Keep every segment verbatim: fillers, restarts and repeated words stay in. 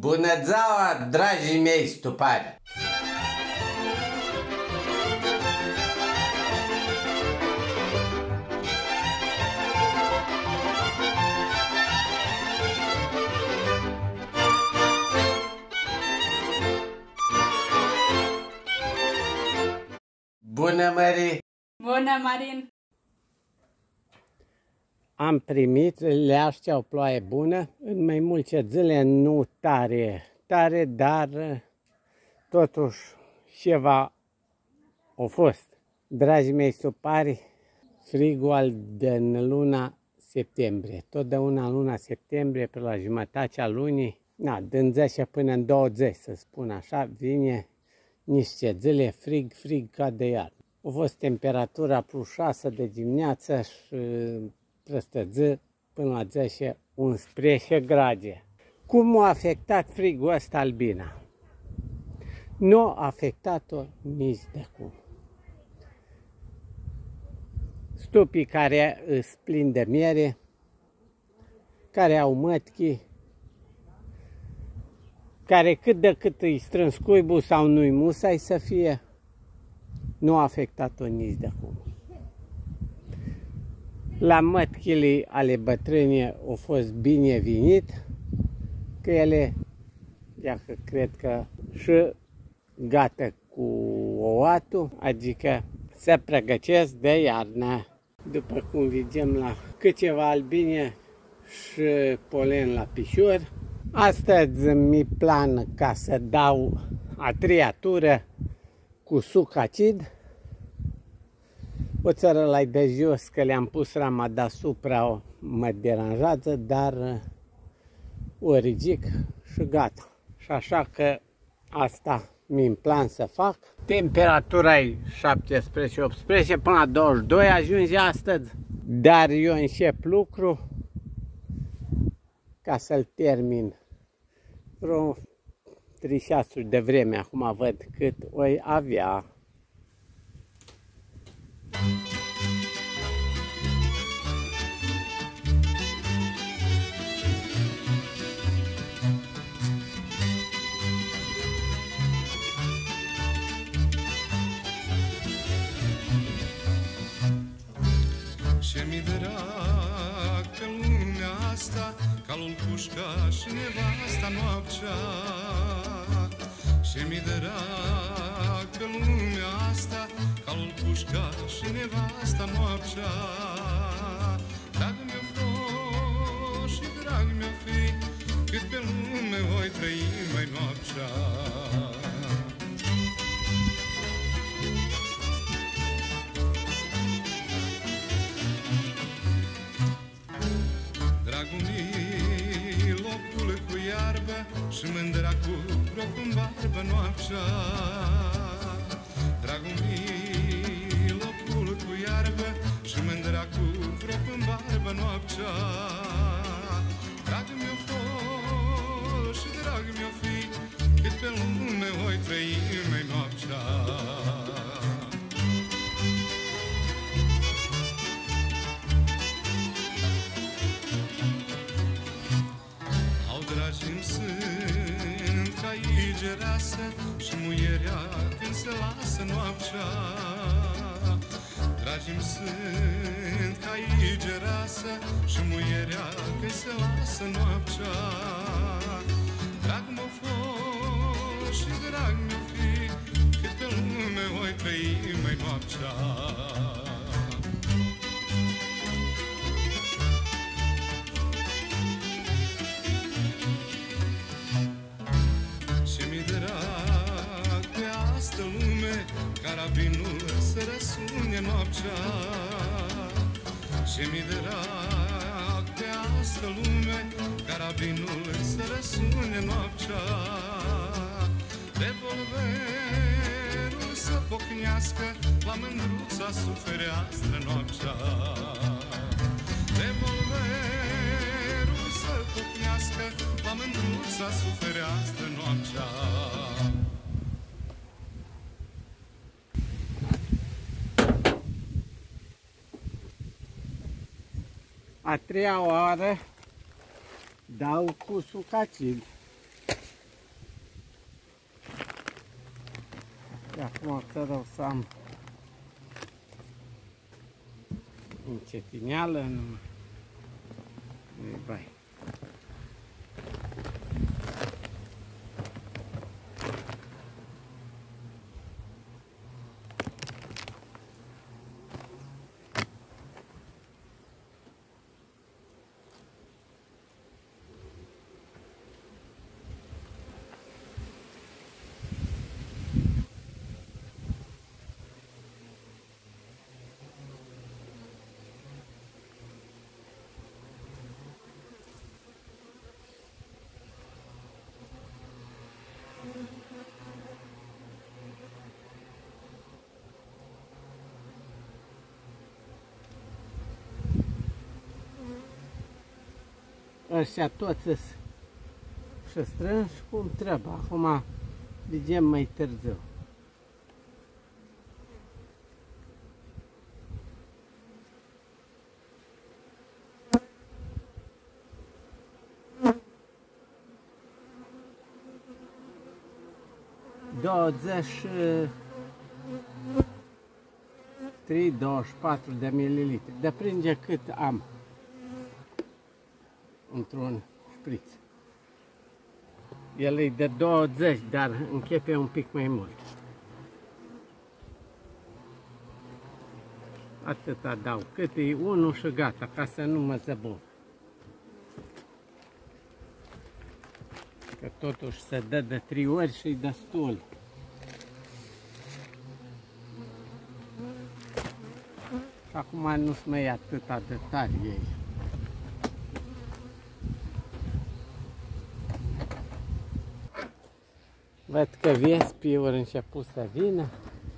Bună ziua, dragii mei stupari! Bună, Mări! Bună, Marin! Am primit leaște, o ploaie bună, în mai multe zile, nu tare, tare, dar totuși ceva a fost. Dragii mei stupari, frigul al din luna septembrie, totdeauna în luna septembrie, pe la jumătatea lunii, na, din zece până în douăzeci, să spun așa, vine niște zile frig, frig ca de iarnă. A fost temperatura plus șase de dimineață și peste zi până la zece unsprezece grade. Cum a afectat frigul ăsta albina? Nu a afectat-o nici de cum. Stupii care îs plini de miere, care au mătchi, care cât de cât îi strâns cuibul sau nu-i musai să fie, nu a afectat-o nici de cum. La mătchile ale bătrânii au fost binevenit, că ele, dacă cred că și gata cu ouatul, adică se pregătesc de iarnă. După cum vedem la câteva albine și polen la pișor. Astăzi mi plan ca să dau a treia tură cu suc acid. O țără la de jos, că le-am pus rama deasupra, mă deranjează, dar o ridic și gata. Și așa că asta mi-n plan să fac. Temperatura e șaptesprezece optsprezece, până la douăzeci și doi ajunge astăzi, dar eu încep lucru ca să-l termin vreo trei ceasuri de vreme. Acum văd cât o avea. Ce-mi drag pe lumea asta, calul pușca și nevasta noaptea. Ce-mi drag pe lumea asta, calul pușca și nevasta noaptea. Dragul meu froș și drag meu fi, cât pe lume voi trăi mai noaptea. Și mândra cu groc în barbă noaptea. Dragul mi, locul cu iarbă și mândra cu groc în barbă noaptea. Dragul meu foș și dragul meu fi, cât pe lume voi trăi mai noaptea. Și muierea când se lasă noaptea. Dragii-mi sunt ca igereasă și muierea când se lasă noaptea. Drag mă foș și drag mi-o fi, cât pe lume voi trăi mai noaptea. Carabinul să răsune noaptea. Ce-mi drag pe astă lume, carabinul să răsune noaptea. Revolverul să pocnească, la mândruța sufereastră noaptea. Revolverul să pocnească, la mândruța sufereastră noaptea. A treia oară dau cu suc acid. acum o să rău să am încetineală, nu nu-i bai. Ăștia toți și strânși cum trebuie. Acum vedem mai târziu. douăzeci și trei douăzeci și patru de mililitri. Depinde cât am într-un șpriț. El e de douăzeci, dar închepe un pic mai mult. Atâta dau, cât e unul și gata, ca să nu mă zăbov. Că totuși se dă de trei ori și e destul. Acum nu-s mai atâta de tari ei. Văd că vespii ori început să vină.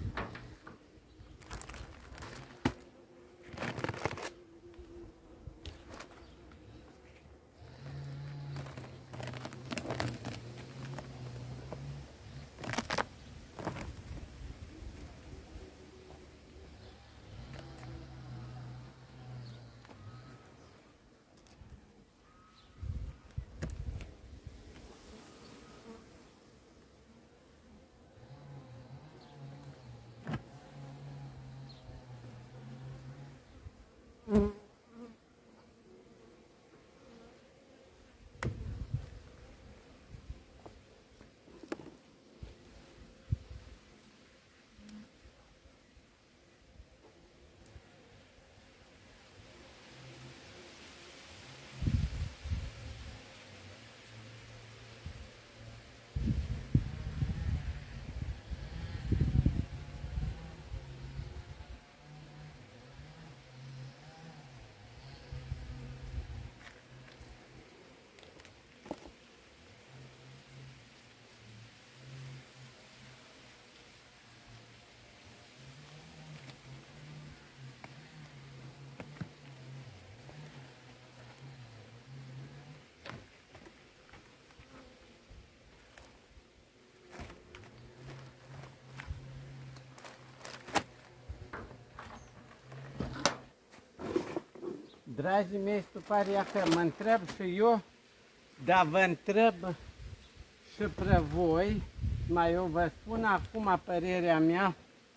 Dragii mei stupari, că mă întreb și eu, dar vă întreb și pre voi, mai eu vă spun acum părerea mea,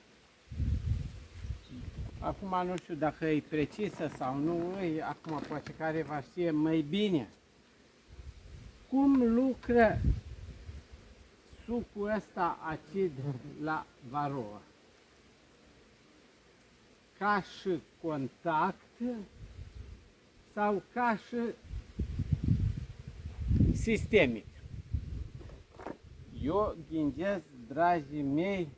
acum nu știu dacă e precisă sau nu, e, acum poate care va știe mai bine. Cum lucră sucul ăsta acid la varroa? Ca și contact sau ca și sistemic? Eu gândesc, dragii mei,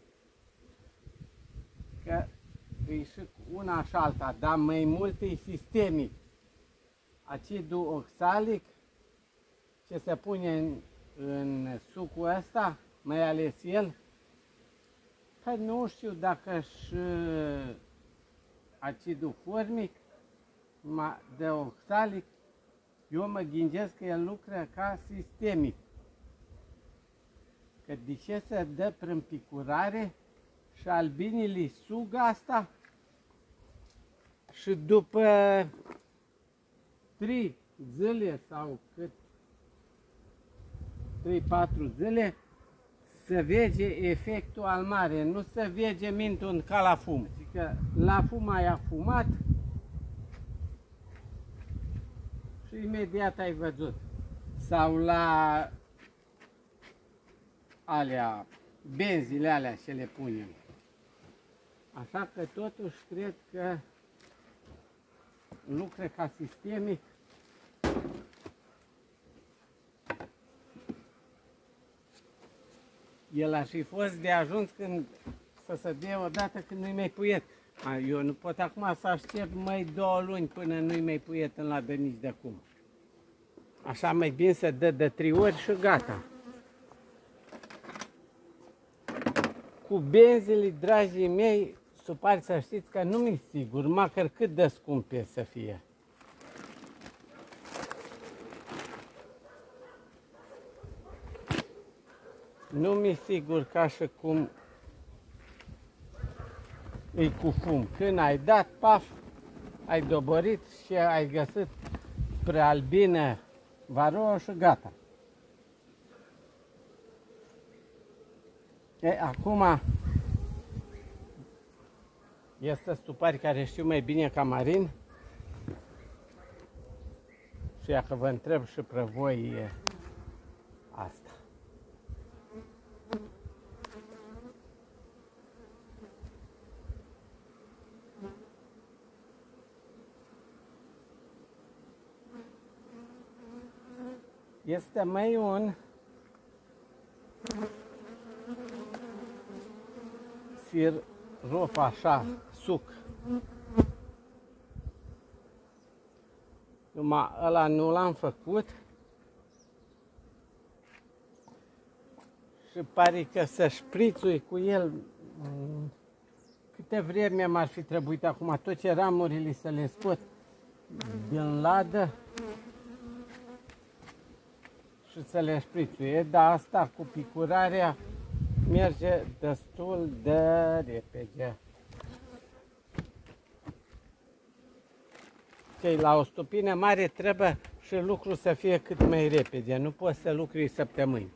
că e și una și alta, dar mai mult e sistemic. Acidul oxalic ce se pune în, în sucul ăsta, mai ales el, că nu știu dacă și acidul formic de oxalic, eu mă gândesc că el lucră ca sistemic. Că de ce se dă prin picurare și albinii sug asta și după trei zile sau cât trei patru zile să vege efectul al mare, nu să vege mintul ca la fum. Că la fum ai afumat și imediat ai văzut. Sau la alea, benzile alea ce le punem. Așa că totuși cred că lucră ca sistemic. El ar fi fost de ajuns când să se dea odată când nu-i mai puiet. Eu nu pot acum să aștept mai două luni până nu-i mai puiet în ladă nici de acum. Așa mai bine să dă de trei ori și gata. Cu benzile, dragii mei, supari să știți că nu mi-e sigur, măcar cât de scumpe să fie. Nu mi-e sigur ca și cum e cu fum. Când ai dat, paf, ai doborit și ai găsit prealbină varroa și gata. E, acum este stupari care știu mai bine ca marin și dacă vă întreb și pe voi e asta. Este mai un sirop așa, suc. Numai ăla nu l-am făcut și pare că să șprițui cu el. Câte vreme m-ar fi trebuit acum tot ce ramurile să le scot din ladă și să le șprițuie, dar asta cu picurarea merge destul de repede. Cei la o stupină mare trebuie și lucrul să fie cât mai repede, nu poți să lucrui săptămâni.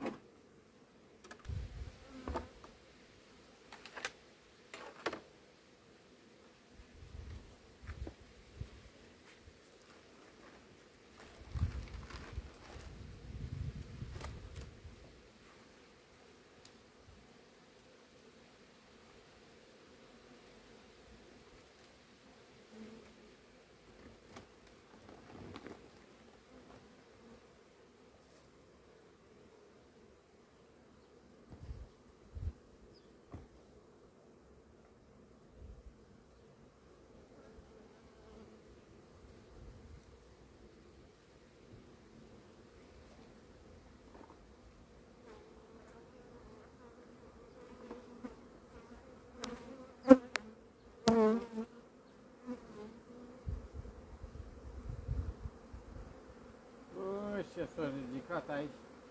Ce s-a ridicat aici?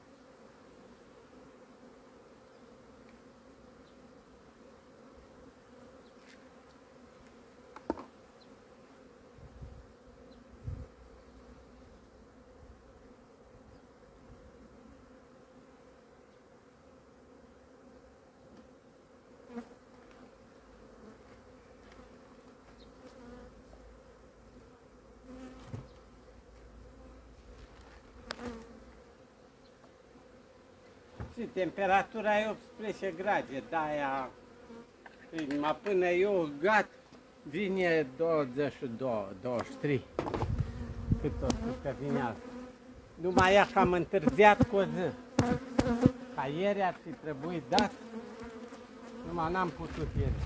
Și temperatura e optsprezece grade, de-aia prima până eu gat vine douăzeci și doi, douăzeci și trei, cât o că vine asta. Numai ea că am întârziat cu o zi, ca ieri ar fi trebuit dat, numai n-am putut ieri.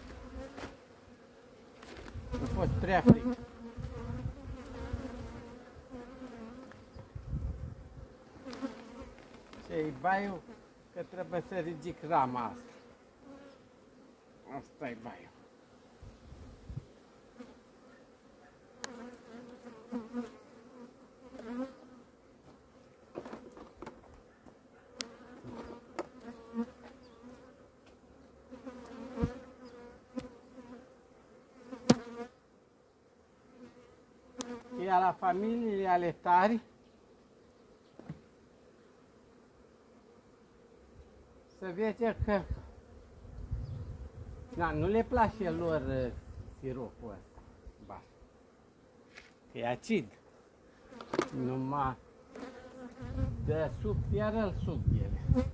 A fost prea fric. Și baiul că trebuie să ridic rama asta. Asta e baiul. Iar la familiile ale tari se vede că da, nu le place lor uh, siropul ăsta. Ba. Că e acid. Numai de sub, iar îl sub ele.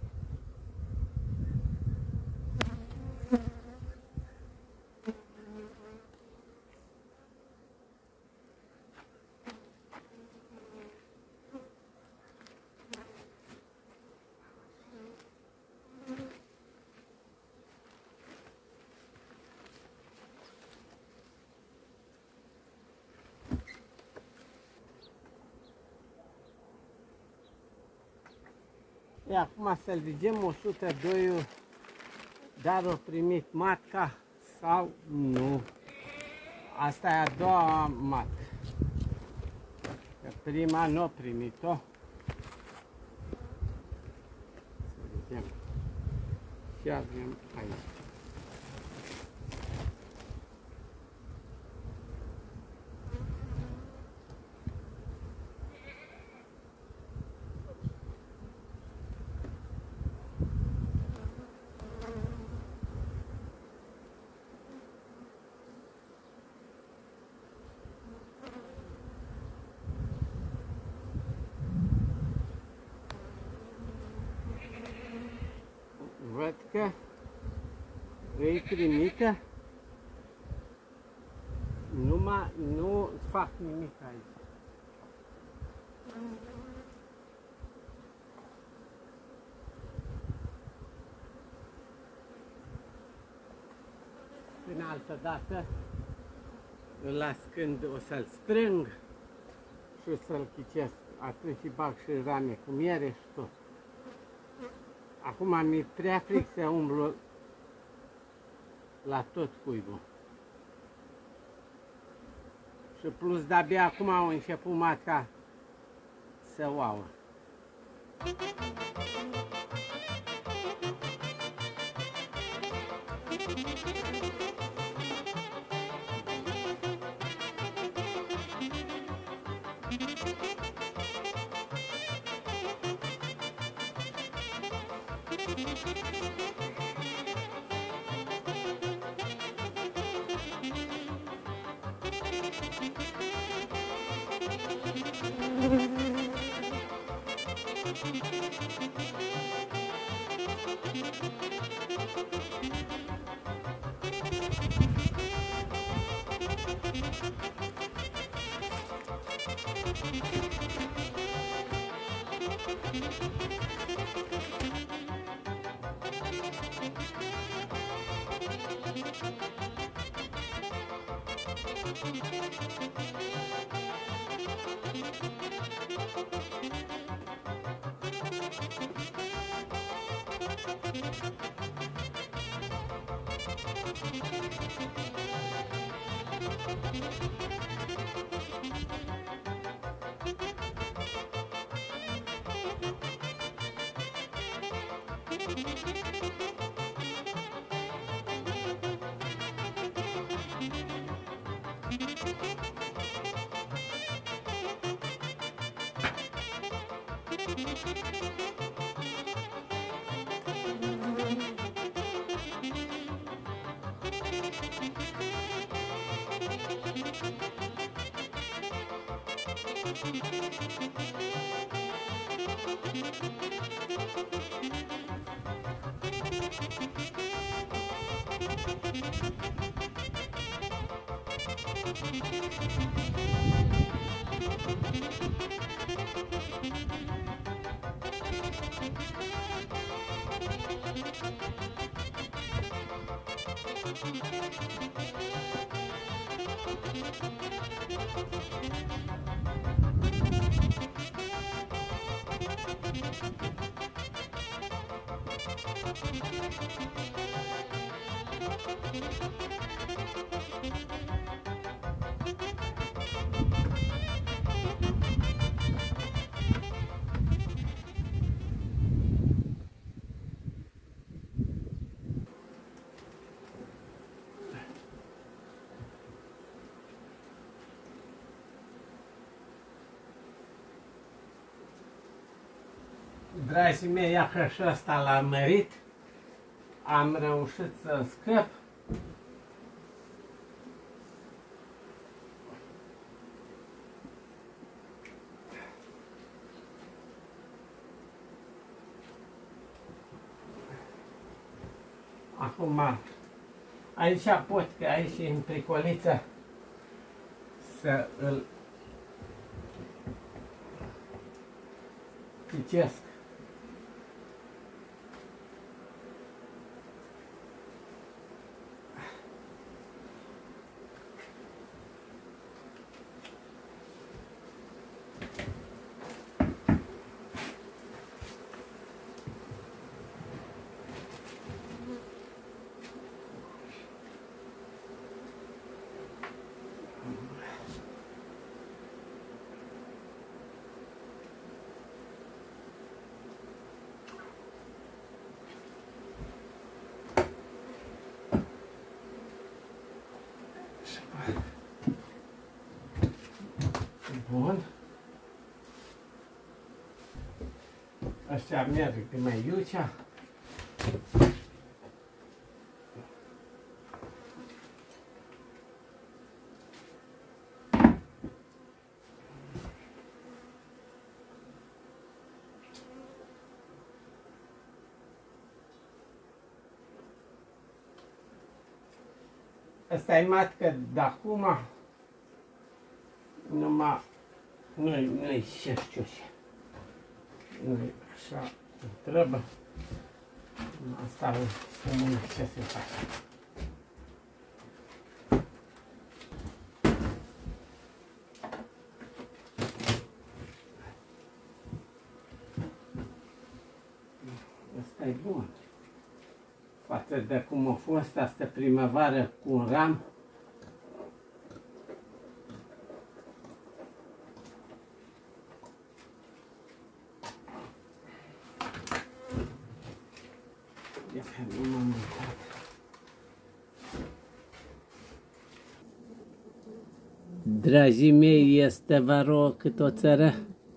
E, acum să-l zicem o sută doi, dar o primit matca sau nu. Asta e a doua matcă. Că prima nu o primit-o. Să vedem. Și avem aici. Văd că îi primită, numai nu fac nimic aici. Până altă dată, îl las când o să-l strâng și o să-l chicesc, atunci și bag și rame cu miere și tot. Acum mi-e prea fric să umblu la tot cuibul. Și plus de-abia acum au început matca să ouă. Dragii mei, ia că și ăsta l-am mărit. am reușit să scap. Acum, aici pot, că aici în pricoliță, să îl picesc. Bun. Ăștia merg pe mai iucea. Asta e matcă de acum. Numai nu-i, nu-i ce știu ce. Nu-i așa cum trebuie. Asta să nu ce se face. Asta e bun. Față de cum a fost asta primăvară cu un ram. Dragii mei, este varou cât o țără.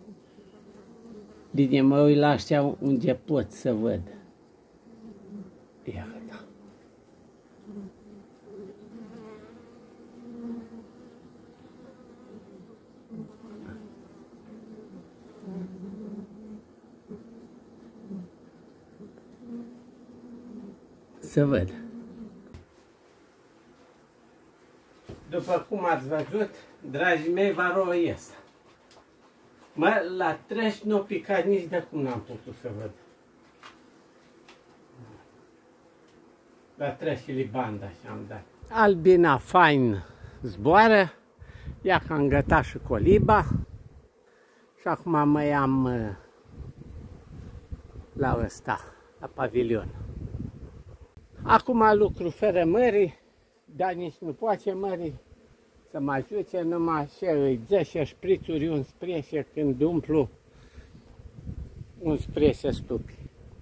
Bine, mă uit la ăștia unde pot să văd. Iată. Să văd. După cum ați văzut, dragii mei, varou este. Mă, la treci nu picat nici de cum n-am putut să văd. La treci și banda și am dat. Albina fain zboară. Ia că am gătat și coliba. Și acum mă iam la ăsta, la pavilion. Acum lucru fără mării, dar nici nu poate mării să mă ajute, numai și îi dă și șprițuri un spreșe când umplu un spreșe stupi.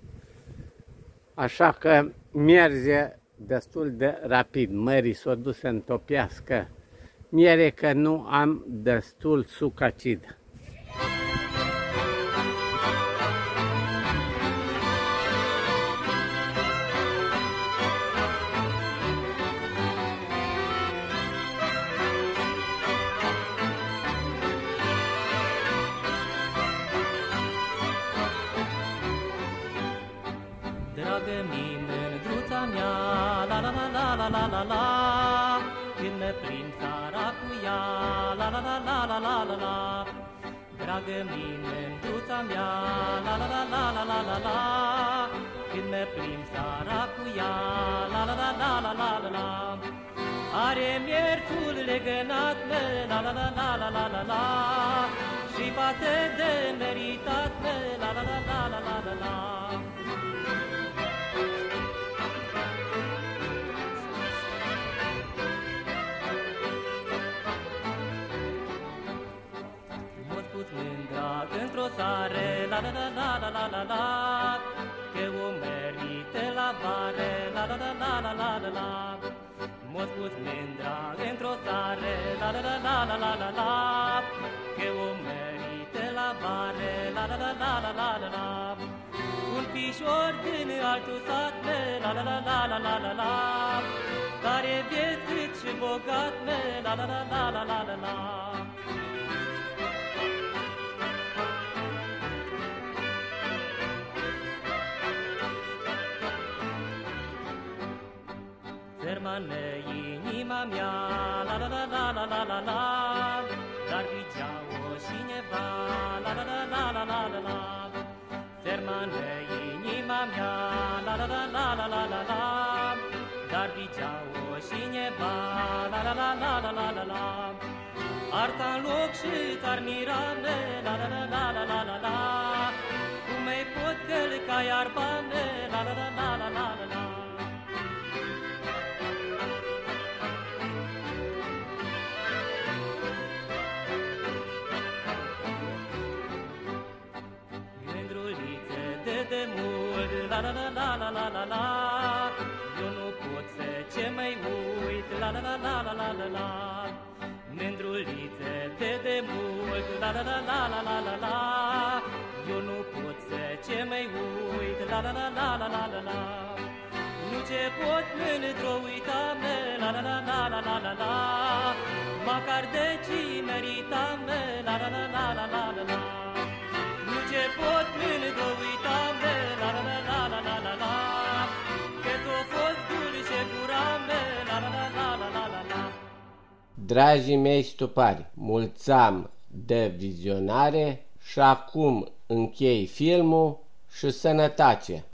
Așa că merge destul de rapid, mării s-o dus să întopească miere că nu am destul suc acid. Dragă mine-ndruța mea, la la la la la la la la, când mă prind țara cu ea, la la la la la la la la. Dragă mine-ndruța mea, la la la la la la la la, când mă prind țara cu ea, la la la la la la la la. Are miertul legănat, mă, la la la la la la la la, și bate de meritat, mă, la la la la la la la la. Într-o țară, la la la la la la la la, că o merite la vară, la la la la la la la la. M-a spus mândra într-o țară, la la la la la la la la, că o merite la vară, la la la la la la la la. Un fișor din altul sat, me, la la la la la la la la, dar e viețit și bogat, me, la la la la la la la la. Fermă-ne inima mea, la la la la la la la la, dar vigea-o cineva, la la la la la la la la. Fermă-ne inima mea, la la la la la la la la, dar vigea-o cineva, la la la la la la la la. Arta-n loc și ți-ar mira, me, la la la la la la la la, cum-i pot călca iarba, me, la la la la la la la la. De mult, la la la la la la la la, eu nu pot să ce mai uit, la la la la la la la la. Mândrulițe de de mult, la la la la la la la la, eu nu pot să ce mai uit, la la la la la la la la. Nu ce pot mândru uita, me, la la la la la la la la, măcar de ce merita, me, la la la la la la la la. Nu ce pot mândru uita, me, la la la la la la la la, că t-o fost dulce gura, me, la la la la la la la la. Dragii mei stupari, mulțam de vizionare și acum închei filmul și sănătate!